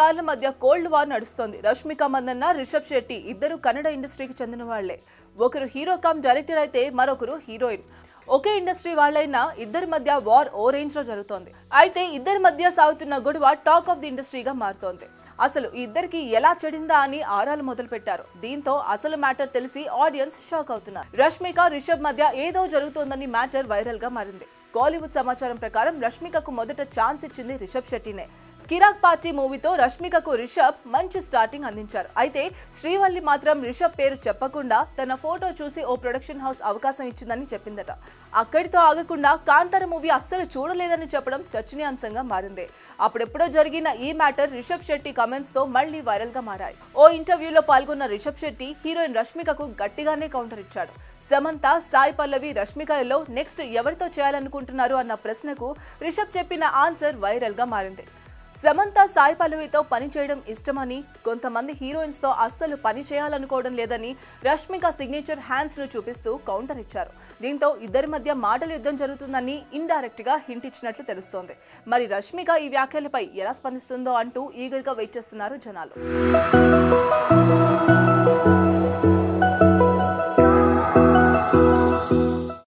స్టార్ల మధ్య cold war నడుస్తోంది. రష్మిక మందన్న, రిషబ్ శెట్టి ఇద్దరు కన్నడ ఇండస్ట్రీకి చెందిన వాళ్లే. ఒకరు హీరో కమ్ డైరెక్టర్ అయితే మరొకరు హీరోయిన్. ఒకే ఇండస్ట్రీ వాళ్ళైనా ఇద్దరి మధ్య వార్ ఓ రేంజ్ లో జరుగుతోంది. అయితే ఇద్దరి మధ్య సాగుతున్న గొడవ టాక్ ఆఫ్ ది ఇండస్ట్రీగా మారుతోంది. అసలు ఈ ఇద్దరికి ఎలా చెడిందా అని ఆరాలు మొదలు పెట్టారు. దీంతో అసలు మ్యాటర్ తెలిసి ఆడియన్స్ షాక్ అవుతున్నారు. రష్మిక, రిషబ్ మధ్య ఏదో జరుగుతోందని మ్యాటర్ వైరల్ గా మారింది. కోలీవుడ్ సమాచారం ప్రకారం రష్మికకు మొదట ఛాన్స్ ఇచ్చింది రిషబ్ శెట్టినే. కిరాక్ పార్టీ మూవీతో రష్మికకు రిషబ్ మంచి స్టార్టింగ్ అందించారు. అయితే శ్రీవల్లి మాత్రం రిషబ్ పేరు చెప్పకుండా తన ఫోటో చూసి ఓ ప్రొడక్షన్ హౌస్ అవకాశం ఇచ్చిందని చెప్పిందట. అక్కడితో ఆగకుండా కాంతార మూవీ అస్సలు చూడలేదని చెప్పడం చర్చనీయాంశంగా మారింది. అప్పుడెప్పుడో జరిగిన ఈ మ్యాటర్ రిషబ్ శెట్టి కమెంట్స్ తో మళ్లీ వైరల్ గా మారాయి. ఓ ఇంటర్వ్యూలో పాల్గొన్న రిషబ్ శెట్టి హీరోయిన్ రష్మికకు గట్టిగానే కౌంటర్ ఇచ్చాడు. సమంత, సాయి పల్లవి, రష్మికలలో నెక్స్ట్ ఎవరితో చేయాలనుకుంటున్నారు అన్న ప్రశ్నకు రిషబ్ చెప్పిన ఆన్సర్ వైరల్ గా మారింది. సమంత, సాయి పల్లవితో పని చేయడం ఇష్టమని, కొంతమంది హీరోయిన్స్ తో అస్సలు పని చేయాలనుకోవడం లేదని రష్మిక సిగ్నేచర్ హ్యాండ్స్ ను చూపిస్తూ కౌంటర్ ఇచ్చారు. దీంతో ఇద్దరి మధ్య మాటల యుద్ధం జరుగుతుందని ఇండైరెక్ట్ గా హింట్ ఇచ్చినట్లు తెలుస్తోంది. మరి రష్మిక ఈ వ్యాఖ్యలపై ఎలా స్పందిస్తుందో అంటూ ఈగర్ గా వెయిట్ చేస్తున్నారు జనాలు.